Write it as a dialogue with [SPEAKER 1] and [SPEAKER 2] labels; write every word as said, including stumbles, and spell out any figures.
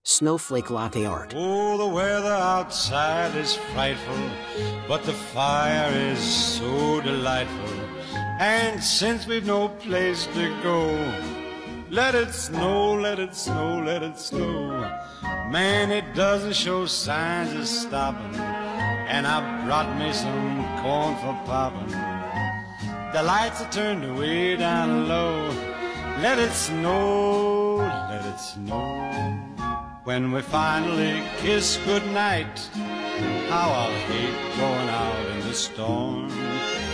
[SPEAKER 1] Snowflake Latte Art.
[SPEAKER 2] Oh, the weather outside is frightful, but the fire is so delightful. And since we've no place to go, let it snow, let it snow, let it snow. Man, it doesn't show signs of stopping, and I brought me some corn for popping. The lights are turned way down low. Let it snow, let it snow. When we finally kiss goodnight, how I'll hate going out in the storm.